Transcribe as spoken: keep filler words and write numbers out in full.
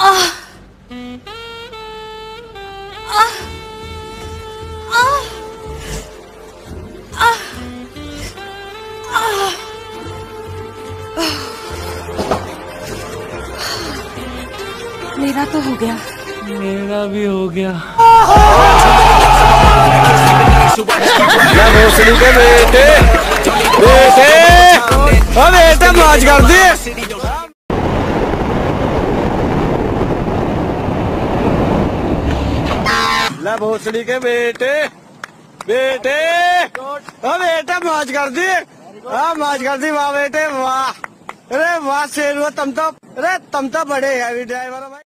आह, आह, आह, आह, आह। मेरा तो हो गया। मेरा भी हो गया। भोसड़ी के बेटे बेटे ओ बेटे मौज कर दी। ला भोसड़ी के बेटे बेटे ओ बेटे मौज कर दी। हाँ मौज कर दी वाह बेटे वाह। अरे वाह शेर हुआ तुम तो। अरे तुम तो बड़े हैवी ड्राइवर हो भाई।